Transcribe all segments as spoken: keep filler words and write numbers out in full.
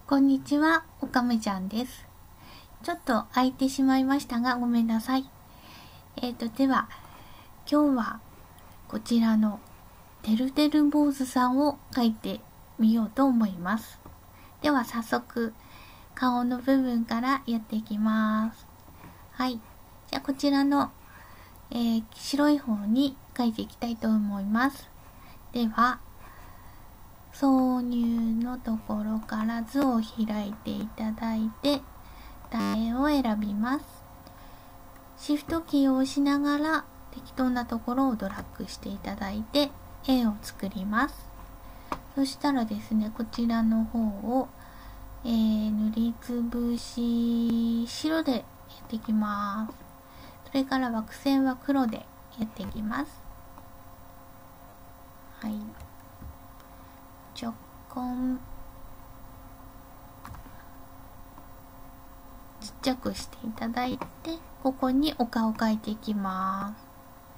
こんにちは、おかめちゃんです。ちょっと空いてしまいましたがごめんなさい。えーと、では、今日はこちらのてるてる坊主さんを描いてみようと思います。では早速、顔の部分からやっていきます。はい。じゃあこちらの、えー、白い方に描いていきたいと思います。では、挿入のところから図を開いていただいて、絵を選びます。シフトキーを押しながら適当なところをドラッグしていただいて円を作ります。そしたらですね、こちらの方を、えー、塗りつぶし白でやっていきます。それから枠線は黒でやっていきます。はい。ちょこんちっちゃくしていただいて、ここにお顔を描いていきます。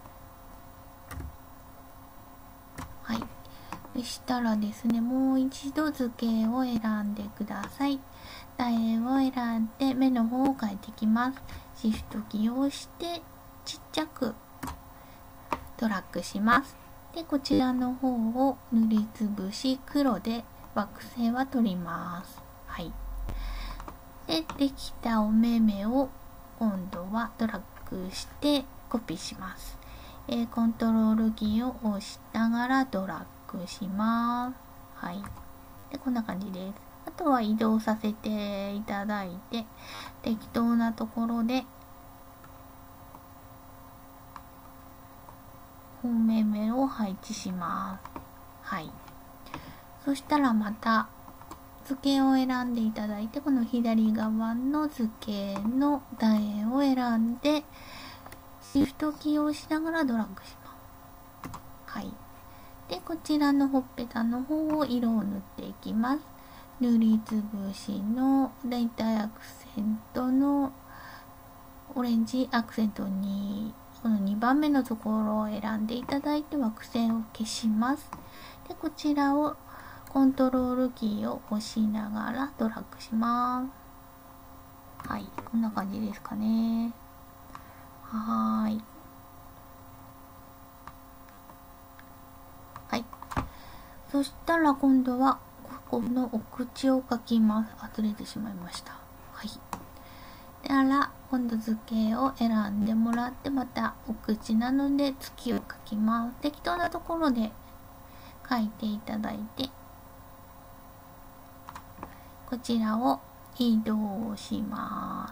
はい。そしたらですね、もう一度図形を選んでください。楕円を選んで目の方を描いていきます。シフトキーを押してちっちゃくドラッグします。で、こちらの方を塗りつぶし黒で枠線は取ります。はい。で、できたお目目を今度はドラッグしてコピーします。えー、コントロールキーを押しながらドラッグします。はい。で、こんな感じです。あとは移動させていただいて、適当なところで、本目目を配置します。はい。そしたらまた、図形を選んでいただいて、この左側の図形の楕円を選んで、シフトキーを押しながらドラッグします。はい。で、こちらのほっぺたの方を色を塗っていきます。塗りつぶしのだいたいアクセントのオレンジアクセントに、このにばんめのところを選んでいただいて枠線を消します。で、こちらをコントロールキーを押しながらドラッグします。はい、こんな感じですかね。はーい。はい。そしたら今度はここのお口を描きます。あ、ずれてしまいました。はい。であら、今度図形を選んでもらって、またお口なので月を描きます。適当なところで描いていただいて、こちらを移動します。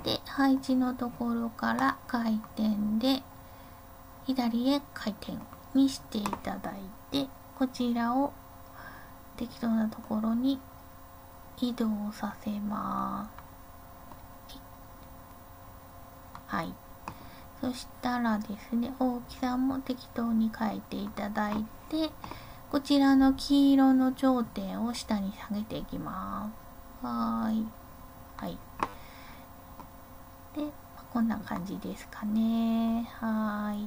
で、配置のところから回転で左へ回転にしていただいて、こちらを適当なところに移動させます。はい。そしたらですね、大きさも適当に変えていただいて、こちらの黄色の頂点を下に下げていきます。はーい。はい。で、こんな感じですかね。はーい。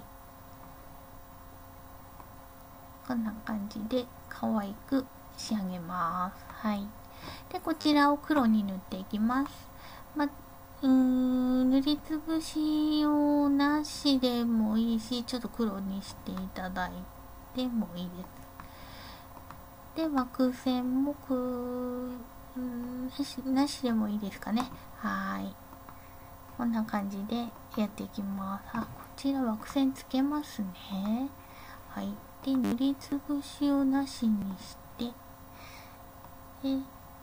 こんな感じで可愛く仕上げます。はい。で、こちらを黒に塗っていきます。ま、うーん、塗りつぶしをなしでもいいし、ちょっと黒にしていただいてもいいです。で、枠線もくんなし、なしでもいいですかね。はい。こんな感じでやっていきます。あ、こちら枠線つけますね。はい。で、塗りつぶしをなしにして、で、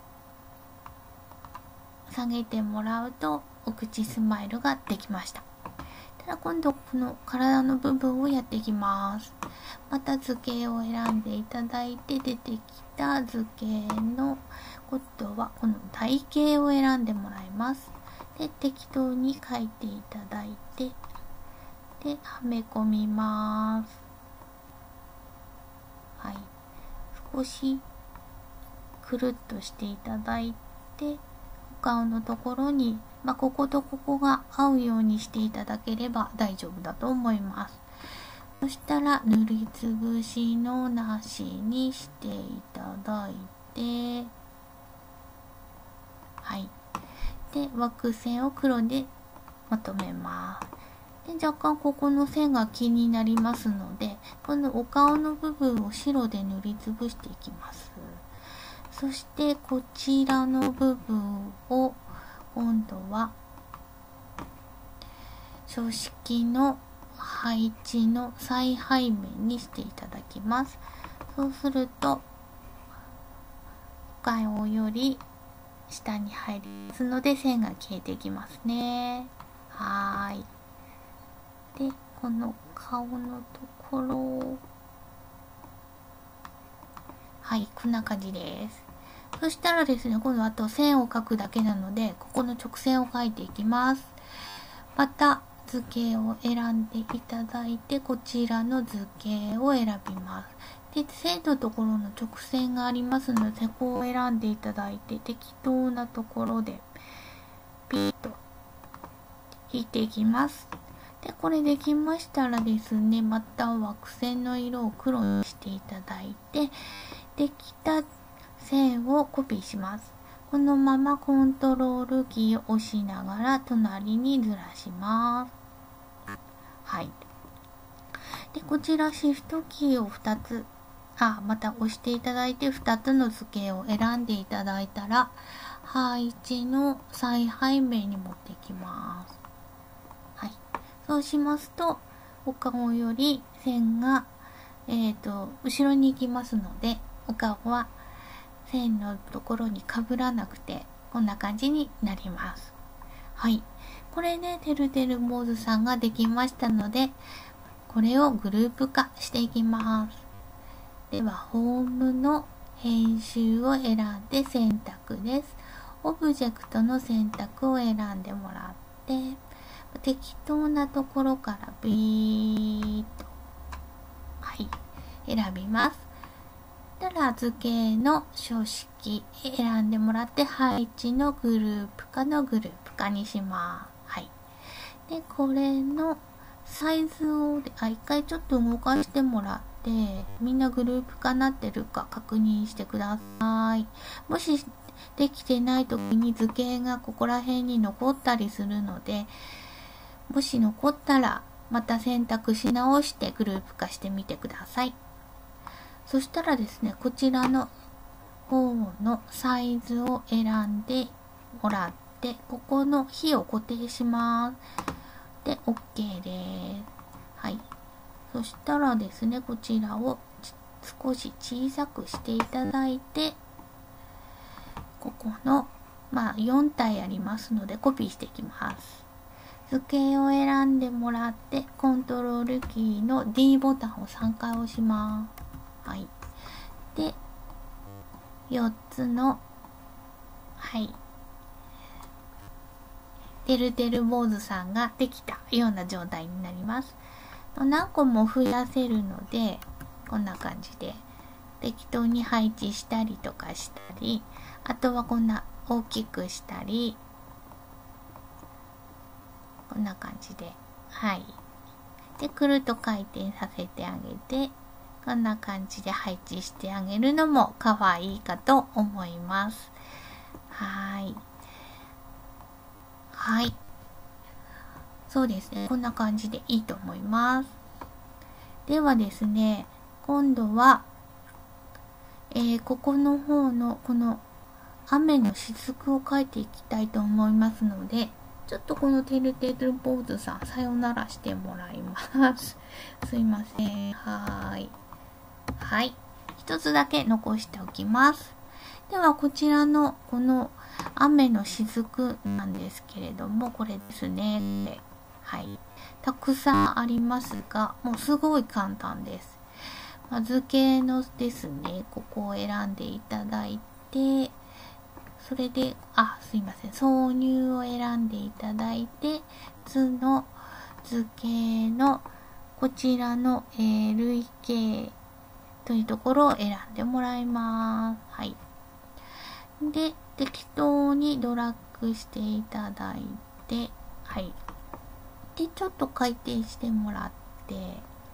下げてもらうと、お口スマイルができました。ただ今度この体の部分をやっていきます。また図形を選んでいただいて、出てきた図形の今度はこの台形を選んでもらいます。で、適当に書いていただいて、で、はめ込みます。はい。少しくるっとしていただいて、お顔のところに、まあ、こことここが合うようにしていただければ大丈夫だと思います。そしたら塗りつぶしのなしにしていただいて、 で枠線を黒でまとめます。で、若干ここの線が気になりますので、このお顔の部分を白で塗りつぶしていきます。そしてこちらの部分を今度は書式の配置の最背面にしていただきます。そうするとお顔より下に入りますので線が消えていきますね。はーい。で、この顔のところ、はい、こんな感じです。そしたらですね、今度あと線を描くだけなので、ここの直線を描いていきます。また図形を選んでいただいて、こちらの図形を選びます。で、線のところの直線がありますので、ここを選んでいただいて、適当なところでピーッと引いていきます。で、これできましたらですね、また枠線の色を黒にしていただいて、できた線をコピーします。このままコントロールキーを押しながら隣にずらします。はい。で、こちらシフトキーをふたつ、あ、また押していただいてふたつの図形を選んでいただいたら、配置の最背面に持っていきます。はい。そうしますと、お顔より線が、えっと、後ろに行きますので、お顔は線のところに被らなくて、こんな感じになります。はい。これで、てるてる坊主さんができましたので、これをグループ化していきます。では、ホームの編集を選んで選択です。オブジェクトの選択を選んでもらって、適当なところからビーッと、はい、選びます。たら図形の書式選んでもらって配置のグループ化のグループ化にします。はい。で、これのサイズを、あ、一回ちょっと動かしてもらって、みんなグループ化なってるか確認してください。もしできてない時に図形がここら辺に残ったりするので、もし残ったらまた選択し直してグループ化してみてください。そしたらですね、こちらの方のサイズを選んでもらって、ここの比を固定します。で、OK です。はい。そしたらですね、こちらを少し小さくしていただいて、ここの、まあ、よん体ありますのでコピーしていきます。図形を選んでもらって、コントロールキーの ディー ボタンをさんかい押します。はい。で、よっつの、はい。てるてる坊主さんができたような状態になります。何個も増やせるので、こんな感じで適当に配置したりとかしたり、あとはこんな大きくしたり、こんな感じで、はい。で、くるっと回転させてあげて、こんな感じで配置してあげるのも可愛いかと思います。はい。はい。そうですね。こんな感じでいいと思います。ではですね、今度は、えー、ここの方のこの雨の雫を描いていきたいと思いますので、ちょっとこのてるてる坊主さん、さよならしてもらいます。すいません。はーい。はい。一つだけ残しておきます。では、こちらのこの雨の雫なんですけれども、これですね。はい。たくさんありますが、もうすごい簡単です。まあ、図形のですね、ここを選んでいただいて、それで、あ、すいません。挿入を選んでいただいて、図の図形のこちらの、えー、類型というところを選んでもらいます。はい。で、適当にドラッグしていただいて、はい。で、ちょっと回転してもらって、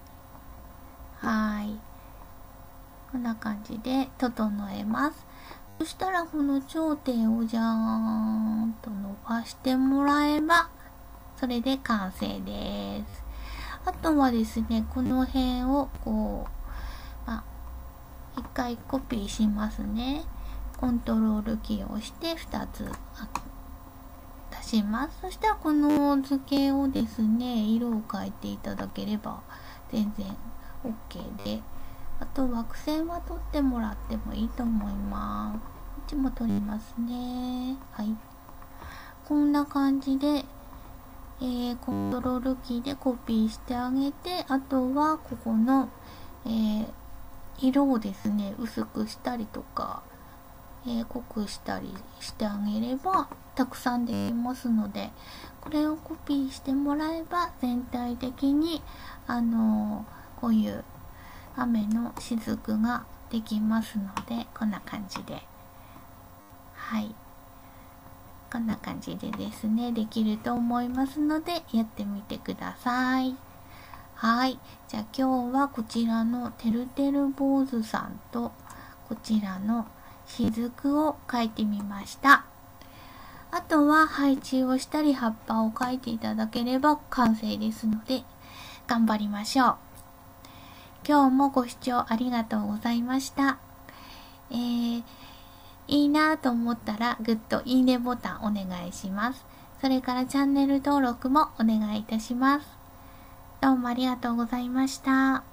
はい。こんな感じで整えます。 そしたらこの頂点をじゃーんと伸ばしてもらえば、それで完成です。あとはですね、この辺をこう、まあ、一回コピーしますね。コントロールキーを押してふたつ出します。そしたらこの図形をですね、色を変えていただければ全然 OK で、あと枠線は取ってもらってもいいと思います。こっちも取りますね。はい。こんな感じで、えー、コントロールキーでコピーしてあげて、あとはここの、えー、色をですね、薄くしたりとか、えー、濃くしたりしてあげればたくさんできますので、これをコピーしてもらえば全体的にあのー、こういう雨の雫ができますので、こんな感じで、はい、こんな感じでですね、できると思いますのでやってみてください。はい、じゃあ今日はこちらのてるてる坊主さんとこちらの雫を描いてみました。あとは配置をしたり葉っぱを描いていただければ完成ですので、頑張りましょう。今日もご視聴ありがとうございました。えー、いいなと思ったらグッドいいねボタンお願いします。それからチャンネル登録もお願いいたします。どうもありがとうございました。